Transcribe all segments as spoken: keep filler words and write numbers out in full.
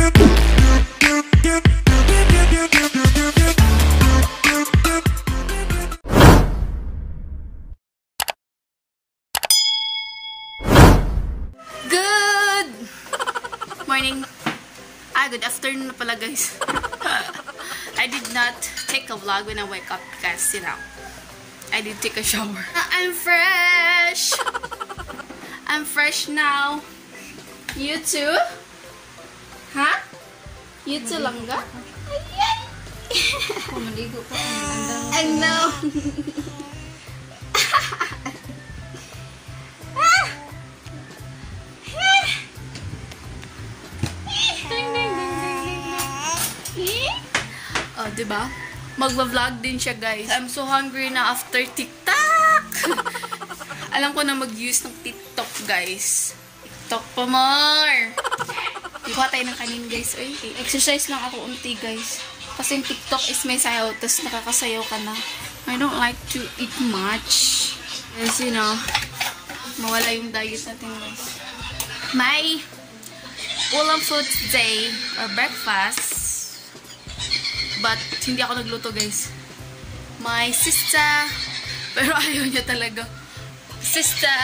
Good morning. Ah, good afternoon na pala, guys. I did not take a vlog when I wake up because, you know, I did take a shower. I'm fresh. I'm fresh now. You too? Huh? You too, Langga? I know. Oh, diba? Magva-vlog din siya, guys. I'm so hungry na after TikTok. Alam ko na mag-use ng TikTok, guys. TikTok pa more. Kuha tayo ng kanin, guys. Uy, exercise lang ako unti, guys. Kasi yung TikTok is may sayaw, tapos nakakasayaw ka na. I don't like to eat much. Kasi, you know, mawala yung diet natin, guys. My ulam food today, or breakfast, but hindi ako nagluto, guys. My sister, pero ayaw niya talaga. Sister.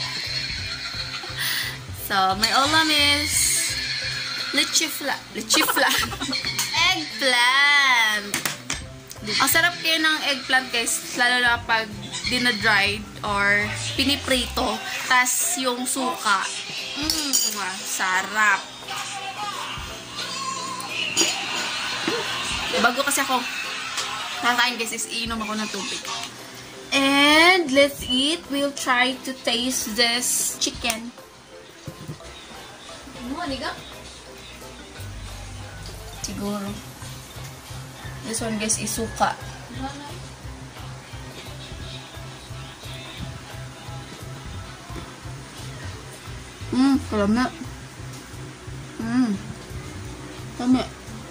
So, my ulam is lechifla. Lechifla. Eggplant. Ang sarap kayo ng eggplant, guys. Lalo na pag dinadried or piniprito. Tas yung suka. Mmm, sarap. Bago kasi ako kakain, guys, is iinom ako ng tubig. And let's eat. We'll try to taste this chicken. Siguro. This one, guys, is suka. Mmm, kalami. Mmm. Kalami.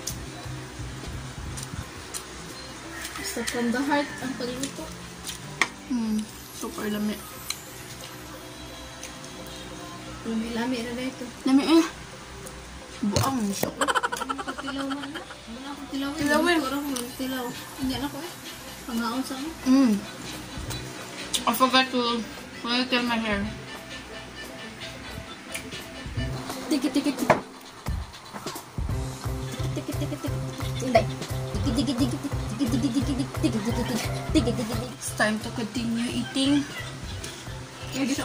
So, from the heart, ang pagluto. Hmm, super lami. Lami-lami na ba ito? Lami eh. Buang mo siya. Tilaw man na. Wala akong tilaw. Tilaw eh. Wala akong tilaw. Hindi na ko eh. Pangaon sa ano. Hmm. I forgot to curl my hair. Tikit-tikit. Tikit-tikit. Hindi. Tikit-tikit. It's time to continue eating. Kaya dito.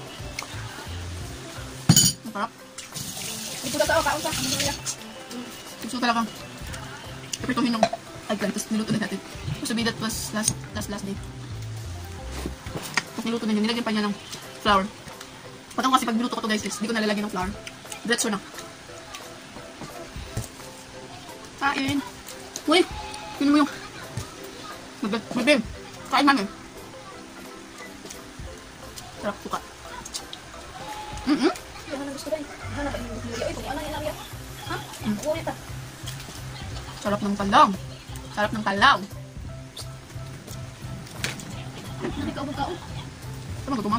Masarap. Ito na sa kaon sa. Ito ka lang. Iprituhin ng eggplant. Tapos niluto na natin. Sabi that was last, last, last day. Tapos niluto na yun. Nilagyan pa niya ng flour. Patang kasi pag niluto ko to, guys, hindi ko nalalagyan ng flour. That's so na. Kain. Uy! Yun mo yung Mabim, kain namin. Sarap suka. Mm-mm. Sarap ng talong. Sarap ng talaw. Sama ko ma.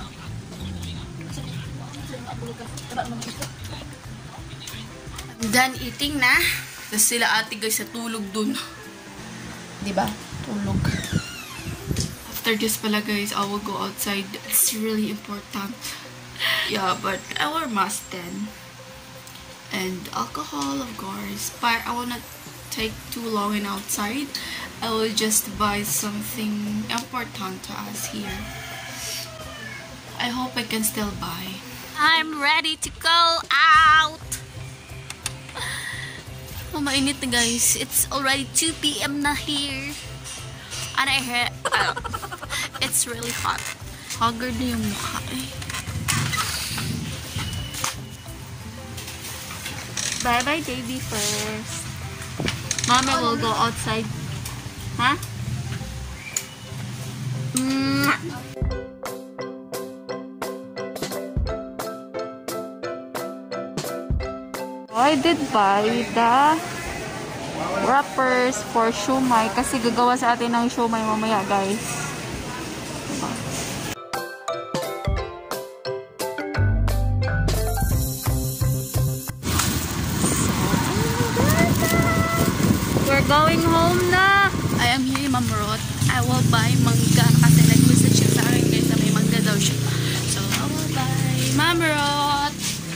I'm done eating na. Tapos sila ate, guys, sa tulog dun. Diba? Tulog. After this pala, guys, I will go outside. It's really important. Yeah, but I wear mask then. And alcohol, of course. But I will not take too long in outside. I will just buy something important to us here. I hope I can still buy. I'm ready to go out! Oh, mainit na, guys. It's already two P M na here. And I heard, uh, it's really hot. Haggard na yung mukha eh. Bye-bye, baby, first. Mama will go outside. Huh? Mwah. I did buy the wrappers for shumai kasi gagawa sa atin ng shumai mamaya, guys. Diba? So, going home na. I am here, Ma'am Rot. I will buy mangga kasi nag-message siya sa akin guys na may mangga daw siya. So, I will buy Ma'am Rot.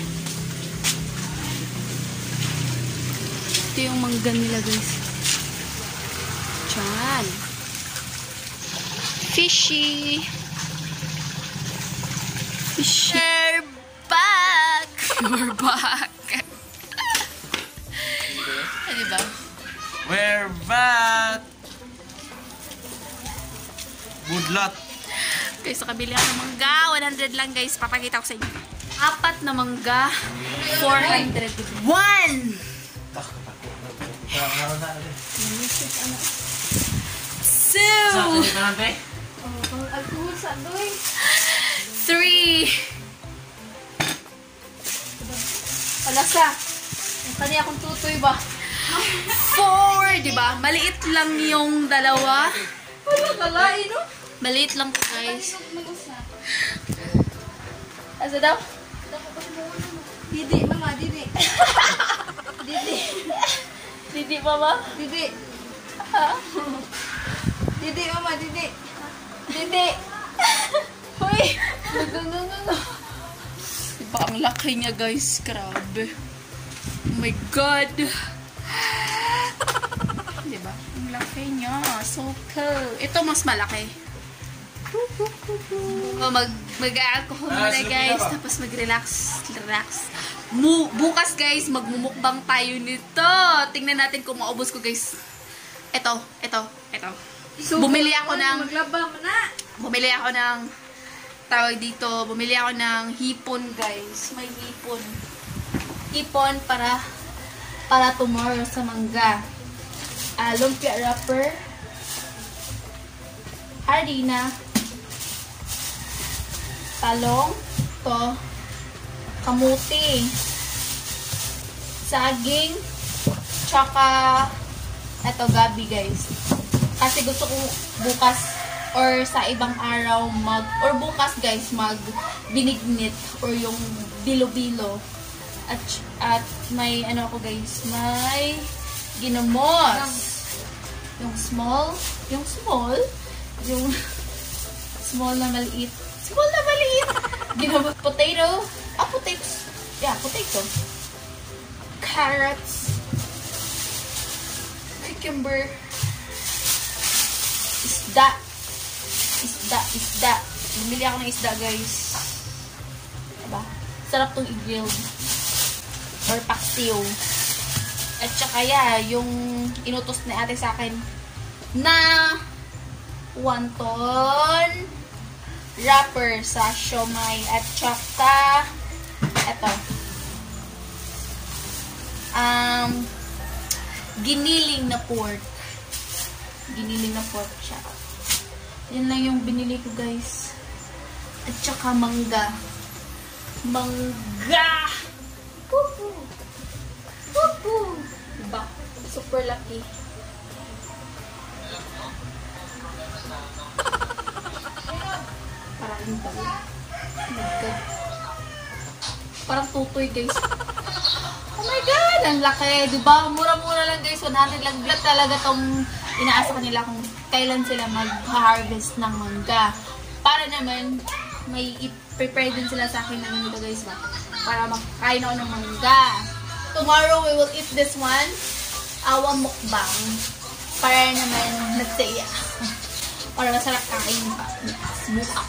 Ito yung mangga nila guys. Chan. Fishy. Fishy. We're back. We're back. Diba? We're back. Good luck. Guys, so kabili ako ng mangga. one hundred lang guys. Papakita ko sa inyo. Apat na mangga. four hundred. One! Two! Three! Palasa. Ang kanya akong tutoy ba? Four! Diba? Maliit lang yung dalawa. Wala kalay, no? Maliit lang po guys. Asa daw? Didi, mama, didi. Didi. Didi, mama? Didi. Ha? Didi, mama, didi. Didi. Hoy! Diba, ang laki niya guys. Grabe. Oh my God. Diba? Ang laki niya. So cool. Ito mas malaki. Mag, mag-alcohol muna guys. Tapos mag-relax. Relax. Mu bukas guys, magmumukbang tayo nito. Tingnan natin kung maubos ko guys. Ito. Ito. Ito. Bumili ako ng... Maglaba mo na. Bumili ako ng... Tawag dito. Bumili ako ng hipon guys. May hipon. Hipon para... Para tomorrow sa mangga. Uh, lumpia wrapper. Harina. Talong. To. Kamuti. Saging. Tsaka eto gabi guys. Kasi gusto ko bukas or sa ibang araw mag or bukas guys mag binignit or yung bilo-bilo. At, at may ano ako guys, may ginamos. Yung small, yung small, yung small na maliit. Small na maliit. Ginamos. Potato. Ah, potatoes. Yeah, potato. Carrots. Cucumber. Isda. Isda, isda. Bumili ako ng isda guys. Diba? Sarap tong i-grill. Or paksiw. At saka ya, yung inutos ni ate sa akin na wonton wrapper sa siomay. At saka eto. Um, giniling na pork. Giniling na pork siya. Yan lang yung binili ko guys. At saka mangga. Mangga! Pupu! Pupu! Diba? Super lucky. Parang yung tabi. Oh my God. Parang tutoy guys. Oh my God! Ang laki. Diba? Mura-mura lang guys. one hundred lang. Black talaga tong inaasa kanila kung kailan sila mag-harvest ng mangga. Para naman, may i-prepare din sila sa akin ng ito guys ba? Para makakain ako ng mangga. Tomorrow, we will eat this one. Awa mukbang. Para naman nagsaya. Para masarap kain pa. Buka.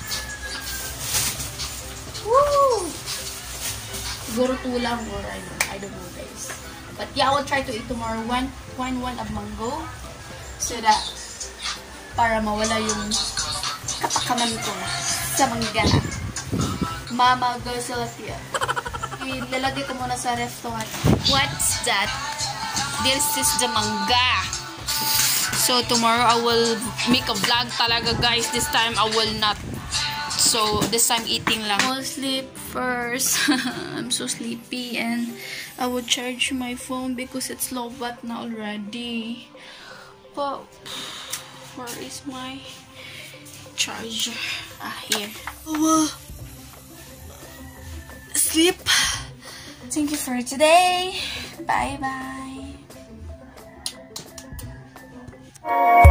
Woo! Siguro tulang or I don't, I don't know guys. But yeah, I will try to eat tomorrow one, one, one of mango. So that, para mawala yung kapakaman ko sa mangga. Mama Garcellatia. Ilalagay ko muna sa restaurant. What's that? This is the mangga. So tomorrow I will make a vlog talaga guys. This time I will not. So this time eating lang. I will sleep first. I'm so sleepy and I will charge my phone because it's low bat na already. But where is my charger? Ah, here. Oh, sleep. Thank you for today. Bye bye. Bye!